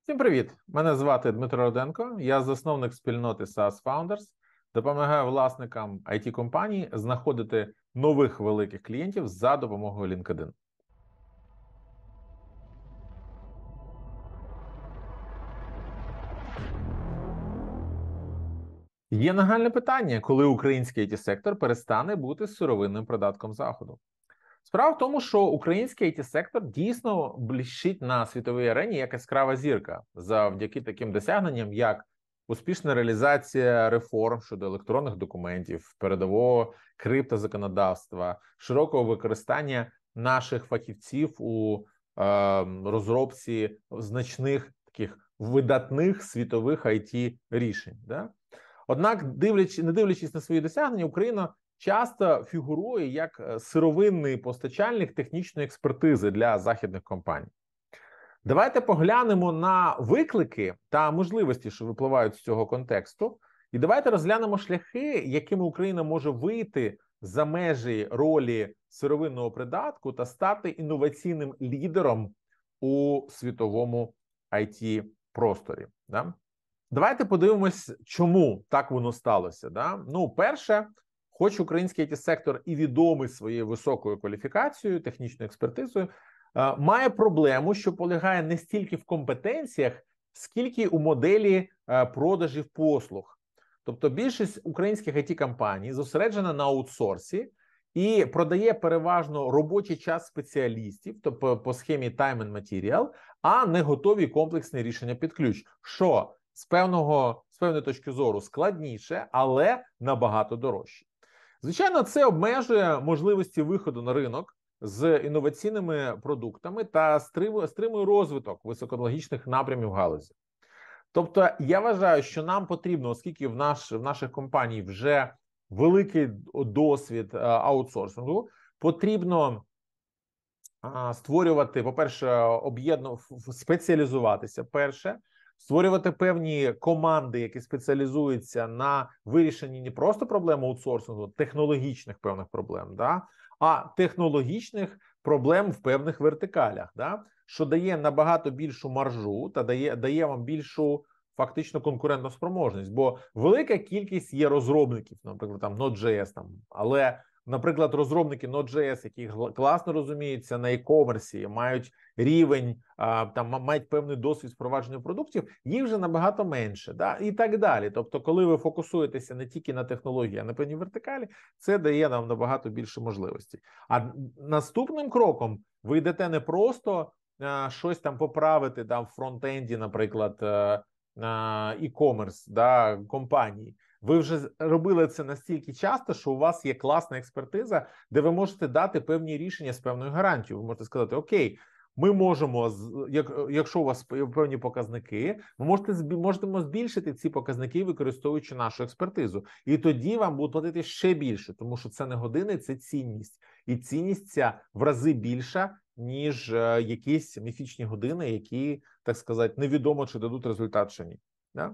Всім привіт! Мене звати Дмитро Руденко, я засновник спільноти SaaS Founders, допомагаю власникам IT-компаній знаходити нових великих клієнтів за допомогою LinkedIn. Є нагальне питання, коли український IT-сектор перестане бути сировинним придатком Заходу. Справа в тому, що український IT-сектор дійсно блищить на світовій арені як яскрава зірка завдяки таким досягненням, як успішна реалізація реформ щодо електронних документів, передового криптозаконодавства, широкого використання наших фахівців у розробці значних таких видатних світових IT-рішень. Да? Однак, не дивлячись на свої досягнення, Україна часто фігурує як сировинний постачальник технічної експертизи для західних компаній. Давайте поглянемо на виклики та можливості, що випливають з цього контексту, і давайте розглянемо шляхи, якими Україна може вийти за межі ролі сировинного придатку та стати інноваційним лідером у світовому IT-просторі. Да? Давайте подивимось, чому так воно сталося. Да? Ну, перше, хоч український IT-сектор і відомий своєю високою кваліфікацією, технічною експертизою, має проблему, що полягає не стільки в компетенціях, скільки у моделі продажів послуг. Тобто більшість українських IT-компаній зосереджена на аутсорсі і продає переважно робочий час спеціалістів, тобто по схемі time and material, а не готові комплексні рішення під ключ, що з певної точки зору складніше, але набагато дорожче. Звичайно, це обмежує можливості виходу на ринок з інноваційними продуктами та стримує розвиток високотехнологічних напрямів галузі. Тобто, я вважаю, що нам потрібно, оскільки в наших компаній вже великий досвід аутсорсингу, потрібно створювати, по-перше, спеціалізуватися, перше, створювати певні команди, які спеціалізуються на вирішенні не просто проблем аутсорсингу, технологічних певних проблем, да, а технологічних проблем в певних вертикалях, да, що дає набагато більшу маржу та дає вам більшу фактично конкурентну спроможність. Бо велика кількість є розробників, наприклад, там Node.js, але наприклад, розробники Node.js, які класно розуміються на e-commerce, мають рівень, мають певний досвід впровадження продуктів, їх вже набагато менше, да? І так далі. Тобто, коли ви фокусуєтеся не тільки на технології, а на певній вертикалі, це дає нам набагато більше можливостей. А наступним кроком ви йдете не просто щось там поправити в фронтенді, наприклад, e-commerce, да, компанії. Ви вже робили це настільки часто, що у вас є класна експертиза, де ви можете дати певні рішення з певною гарантією. Ви можете сказати, окей, ми можемо, якщо у вас певні показники, ми можемо збільшити ці показники, використовуючи нашу експертизу. І тоді вам будуть платити ще більше, тому що це не години, це цінність. І цінність ця в рази більша, ніж якісь міфічні години, які, так сказати, невідомо, чи дадуть результат, чи ні. Да?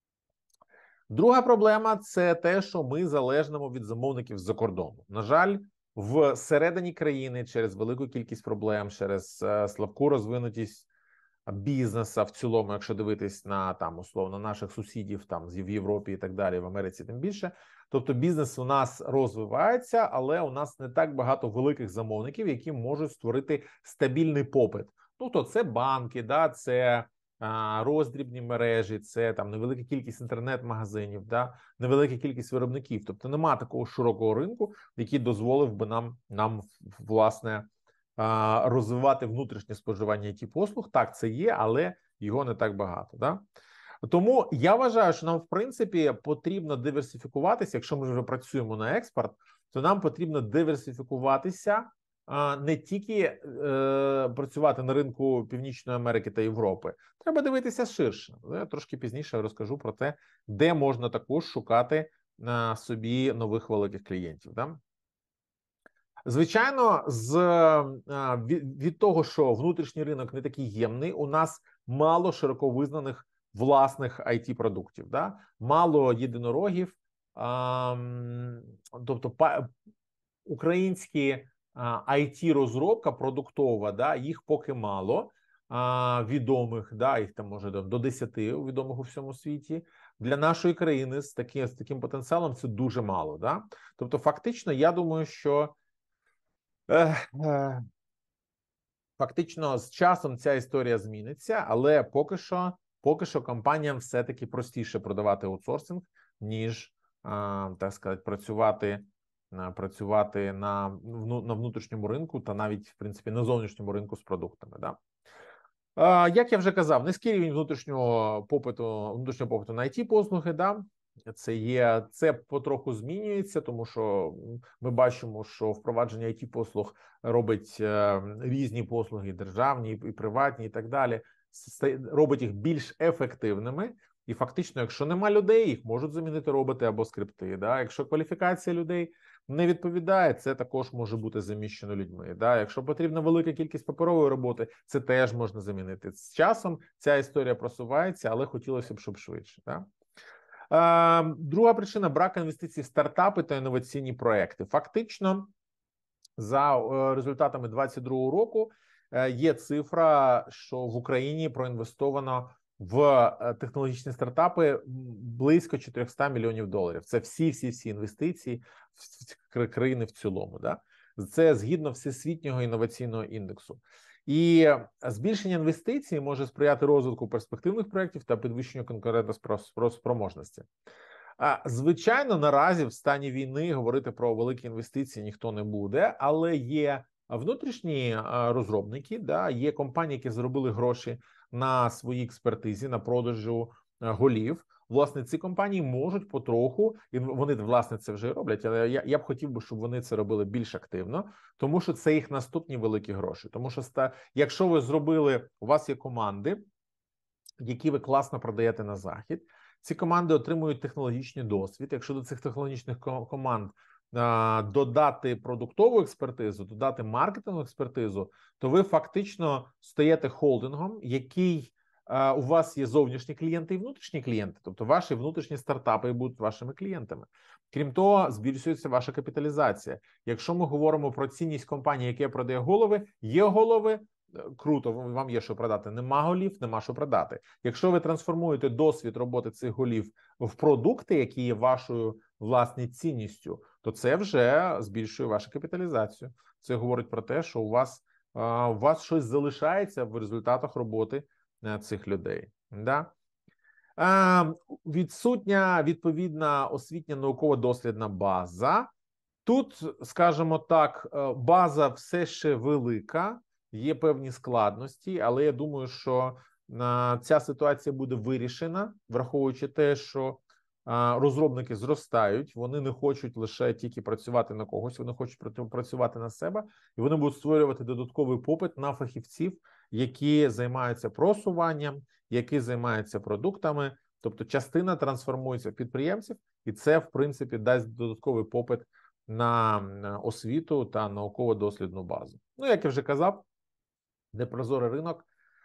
Друга проблема – це те, що ми залежимо від замовників з-за кордону. На жаль, всередині країни через велику кількість проблем, через слабку розвинутість бізнесу в цілому, якщо дивитись на условно наших сусідів в Європі і так далі, в Америці тим більше. Тобто бізнес у нас розвивається, але у нас не так багато великих замовників, які можуть створити стабільний попит. Тобто це банки, да, це роздрібні мережі, це невелика кількість інтернет-магазинів, да, невелика кількість виробників. Тобто нема такого широкого ринку, який дозволив би нам власне, розвивати внутрішнє споживання IT-послуг. Так, це є, але його не так багато. Да? Тому я вважаю, що нам, в принципі, потрібно диверсифікуватися. Якщо ми вже працюємо на експорт, то нам потрібно диверсифікуватися, не тільки працювати на ринку Північної Америки та Європи. Треба дивитися ширше. Я трошки пізніше розкажу про те, де можна також шукати собі нових великих клієнтів. Да? Звичайно, від того, що внутрішній ринок не такий ємний, у нас мало широко визнаних власних IT-продуктів, да? Мало єдинорогів, тобто українські IT-розробка продуктова, да, їх поки мало, відомих, да, їх там може до 10 відомих у всьому світі. Для нашої країни з таким потенціалом це дуже мало. Да? Тобто, фактично, я думаю, що фактично з часом ця історія зміниться, але поки що компаніям все-таки простіше продавати аутсорсинг, ніж, так сказати, працювати на внутрішньому ринку та навіть, в принципі, на зовнішньому ринку з продуктами. Да? Як я вже казав, низький рівень внутрішнього попиту на IT-послуги, да? Це потроху змінюється, тому що ми бачимо, що впровадження IT-послуг робить різні послуги, державні і приватні, і так далі, робить їх більш ефективними. І фактично, якщо нема людей, їх можуть замінити роботи або скрипти. Да? Якщо кваліфікація людей не відповідає, це також може бути заміщено людьми. Да? Якщо потрібна велика кількість паперової роботи, це теж можна замінити. З часом ця історія просувається, але хотілося б, щоб швидше. Да? Друга причина – брак інвестицій в стартапи та інноваційні проекти. Фактично, за результатами 2022 року є цифра, що в Україні проінвестовано в технологічні стартапи близько 400 мільйонів доларів. Це всі інвестиції в країни в цілому. Да? Це згідно Всесвітнього інноваційного індексу. І збільшення інвестицій може сприяти розвитку перспективних проєктів та підвищенню конкурентоспроможності. Звичайно, наразі в стані війни говорити про великі інвестиції ніхто не буде, але є внутрішні розробники, да, є компанії, які заробили гроші на своїй експертизі, на продажу голів. Власне, ці компанії можуть потроху, і вони, власне, це вже роблять, але я б хотів би, щоб вони це робили більш активно, тому що це їх наступні великі гроші. Тому що, якщо ви зробили, у вас є команди, які ви класно продаєте на захід, ці команди отримують технологічний досвід. Якщо до цих технологічних команд додати продуктову експертизу, додати маркетингову експертизу, то ви фактично стаєте холдингом, який у вас є зовнішні клієнти і внутрішні клієнти, тобто ваші внутрішні стартапи будуть вашими клієнтами. Крім того, збільшується ваша капіталізація. Якщо ми говоримо про цінність компанії, яка продає голови, є голови, круто, вам є що продати. Нема голів, нема що продати. Якщо ви трансформуєте досвід роботи цих голів в продукти, які є вашою власною цінністю, то це вже збільшує вашу капіталізацію. Це говорить про те, що у вас щось залишається в результатах роботи цих людей. Да? Відсутня відповідна освітня науково-дослідна база. Тут, скажімо так, база все ще велика, є певні складності, але я думаю, що ця ситуація буде вирішена, враховуючи те, що розробники зростають, вони не хочуть лише тільки працювати на когось, вони хочуть працювати на себе, і вони будуть створювати додатковий попит на фахівців, які займаються просуванням, які займаються продуктами, тобто частина трансформується в підприємців, і це, в принципі, дасть додатковий попит на освіту та науково-дослідну базу. Ну, як я вже казав, непрозорий ринок.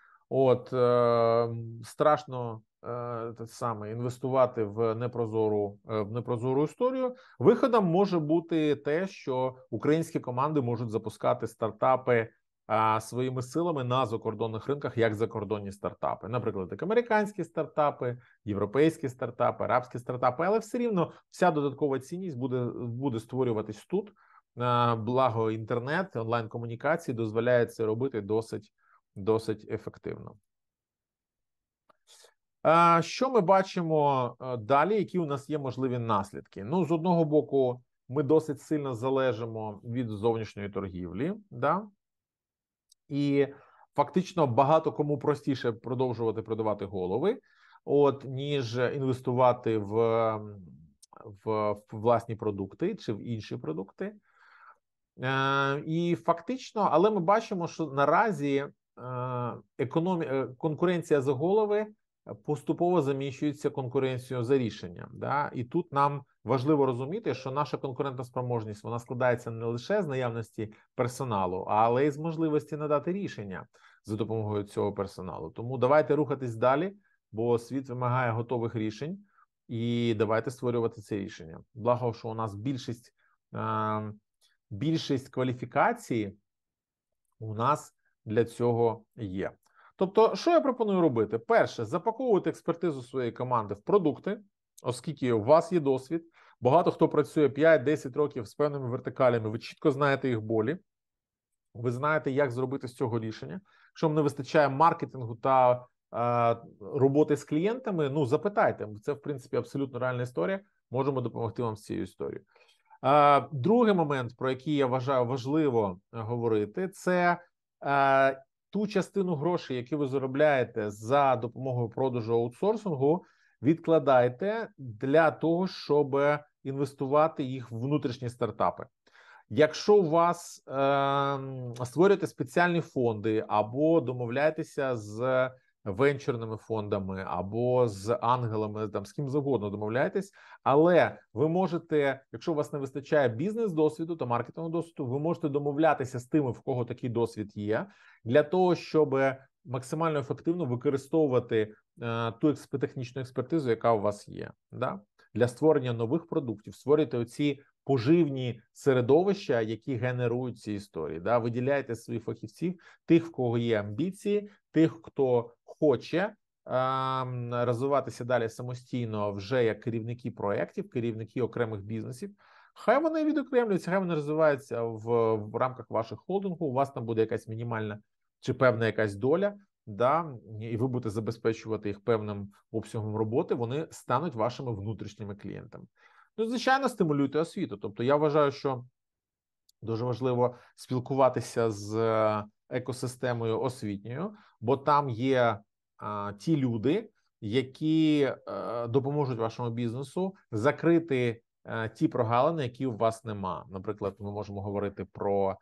Страшно інвестувати в непрозору історію. Виходом може бути те, що українські команди можуть запускати стартапи своїми силами на закордонних ринках, як закордонні стартапи. Наприклад, як американські стартапи, європейські стартапи, арабські стартапи, але все рівно вся додаткова цінність буде створюватись тут. Благо інтернет, онлайн-комунікації дозволяє це робити досить ефективно. Що ми бачимо далі, які у нас є можливі наслідки? Ну, з одного боку, ми досить сильно залежимо від зовнішньої торгівлі, да? І фактично багато кому простіше продовжувати продавати голови, ніж інвестувати в власні продукти чи в інші продукти. І фактично, але ми бачимо, що наразі конкуренція за голови поступово заміщується конкуренцією за рішення. Да? І тут нам важливо розуміти, що наша конкурентоспроможність, вона складається не лише з наявності персоналу, але й з можливості надати рішення за допомогою цього персоналу. Тому давайте рухатись далі, бо світ вимагає готових рішень, і давайте створювати ці рішення. Благо, що у нас більшість кваліфікації у нас для цього є. Тобто, що я пропоную робити? Перше, запаковувати експертизу своєї команди в продукти, оскільки у вас є досвід. Багато хто працює 5-10 років з певними вертикалями, ви чітко знаєте їх болі, ви знаєте, як зробити з цього рішення. Якщо вам не вистачає маркетингу та роботи з клієнтами, ну запитайте. Це, в принципі, абсолютно реальна історія. Можемо допомогти вам з цією історією. Другий момент, про який я вважаю важливо говорити, це ту частину грошей, які ви заробляєте за допомогою продажу аутсорсингу, відкладайте для того, щоб інвестувати їх в внутрішні стартапи. Якщо у вас створюєте спеціальні фонди або домовляєтеся з венчурними фондами або з ангелами, там з ким завгодно домовляєтесь, але ви можете, якщо у вас не вистачає бізнес-досвіду та маркетингового досвіду, ви можете домовлятися з тими, в кого такий досвід є, для того, щоб максимально ефективно використовувати ту технічну експертизу, яка у вас є, да? Для створення нових продуктів, створюйте оці поживні середовища, які генерують ці історії. Да? Виділяйте своїх фахівців, тих, в кого є амбіції, тих, хто хоче розвиватися далі самостійно вже як керівники проєктів, керівники окремих бізнесів. Хай вони відокремлюються, хай вони розвиваються в рамках ваших холдингу, у вас там буде якась мінімальна чи певна якась доля, да, і ви будете забезпечувати їх певним обсягом роботи, вони стануть вашими внутрішніми клієнтами. Ну, звичайно, стимулюйте освіту. Тобто я вважаю, що дуже важливо спілкуватися з екосистемою освітньою, бо там є ті люди, які допоможуть вашому бізнесу закрити ті прогалини, які у вас нема. Наприклад, ми можемо говорити про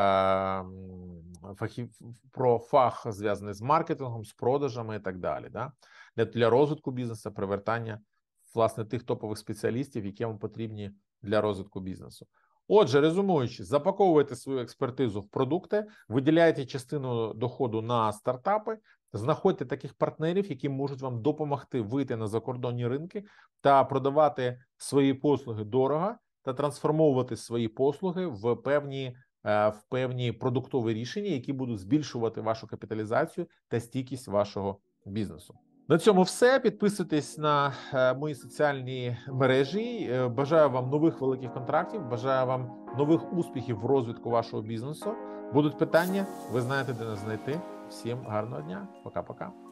фах, зв'язаний з маркетингом, з продажами і так далі. Да? Для розвитку бізнесу, привертання власне тих топових спеціалістів, які вам потрібні для розвитку бізнесу. Отже, резюмуючи, запаковуйте свою експертизу в продукти, виділяйте частину доходу на стартапи, знаходьте таких партнерів, які можуть вам допомогти вийти на закордонні ринки та продавати свої послуги дорого та трансформовувати свої послуги в певні продуктові рішення, які будуть збільшувати вашу капіталізацію та стійкість вашого бізнесу. На цьому все. Підписуйтесь на мої соціальні мережі. Бажаю вам нових великих контрактів, бажаю вам нових успіхів в розвитку вашого бізнесу. Будуть питання, ви знаєте, де нас знайти. Всім гарного дня. Пока-пока.